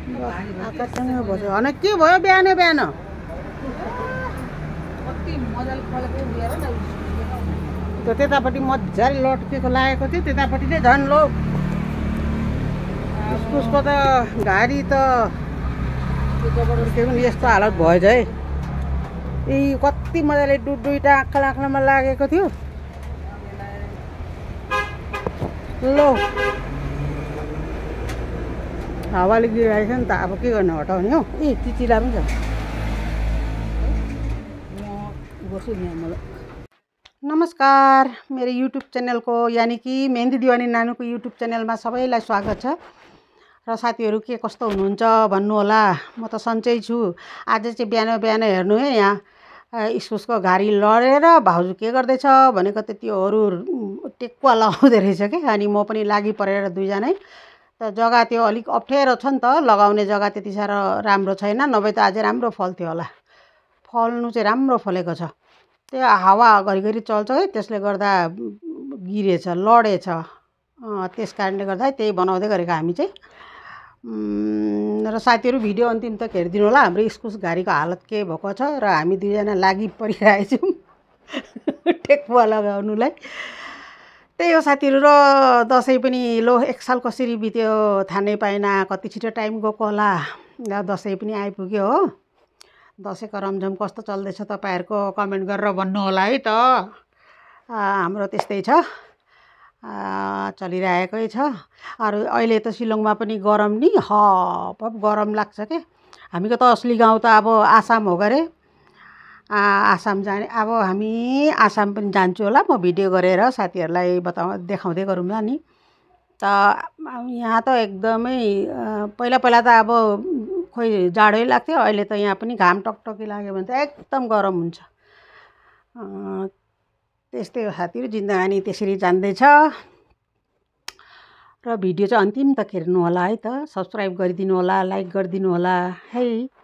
आकाशसँग बस्यो होइन के भयो बिहान बिहान त्यो त्यतापट्टि मजाले लट्केको लागेको थियो त्यतापट्टि नै झन् लो उसको त गाडी त के पनि यस्तो हालत भएछ है ए कति मजाले दुईटा आँखामा लागेको थियो लो हावाले गिराएको छ नि त अब के गर्ने हटाउने हौ ए चिचिला पनि छ म बस्छु नि मलाई नमस्कार मेरो युट्युब च्यानलको यानि कि मेहन्दी दिवानी नानुको युट्युब च्यानलमा सबैलाई स्वागत छ र साथीहरू के कस्तो हुनुहुन्छ भन्नु होला म त सन्चै छु आज चाहिँ बिहान बिहान हेर्नु है यहाँ इस्कुसको घारी लडेर भाउजू के गर्दैछ भनेको त त्योहरू टेकुवा लगाउँदै रहेछ के अनि म पनि लागि परेर दुईजनै त जग्गा त्यो अलिक अप्ठ्यारो छ नि त लगाउने जग्गा त्यति साह्रो राम्रो छैन नभए त अझै राम्रो फल्थ्यो होला फल्नु चाहिँ राम्रो फलेको छ त्यो हावा घरिघरि चल्छ है त्यसले गर्दा गिरेछ लडेछ त्यस कारणले गर्दा त्यही बनाउँदै गरेको हामी चाहिँ र साथीहरू भिडियो अन्तिम तक हेरिदिनु होला हाम्रो इस्कुस घारीको हालत के भएको छ र हामी दुईजना लागि परिरहेछौँ टेकुवा लगाउनुलाई त्यही हो साथीहरू र दसैँ पनि लो एक साल कसरी बित्यो थाहा नै पाएन कति छिटो टाइम गएको होला दसैँ पनि आइपुग्यो हो दसैँको रमझम कस्तो चल्दैछ तपाईँहरूको कमेन्ट गरेर भन्नु होला है त हाम्रो त्यस्तै छ चलिरहेकै छ अरू अहिले त शिलङमा पनि गरम नि हप गरम लाग्छ के हामीको त असली गाउँ त अब आसाम हो गरे आसाम जाने अब हामी आसाम पनि जान्छु होला म भिडियो गरेर साथीहरूलाई देखाउँदै गरौँला नि त यहाँ त एकदमै पहिला पहिला त अब खोइ जाडै लाग्थ्यो अहिले त यहाँ पनि घाम टकटकी लाग्यो भने त एकदम गरम हुन्छ त्यस्तै हो साथीहरू जिन्दगानी त्यसरी जान्दैछ र भिडियो चाहिँ अन्तिम तक हेर्नु होला है त सब्सक्राइब गरिदिनु होला लाइक गरिदिनु होला है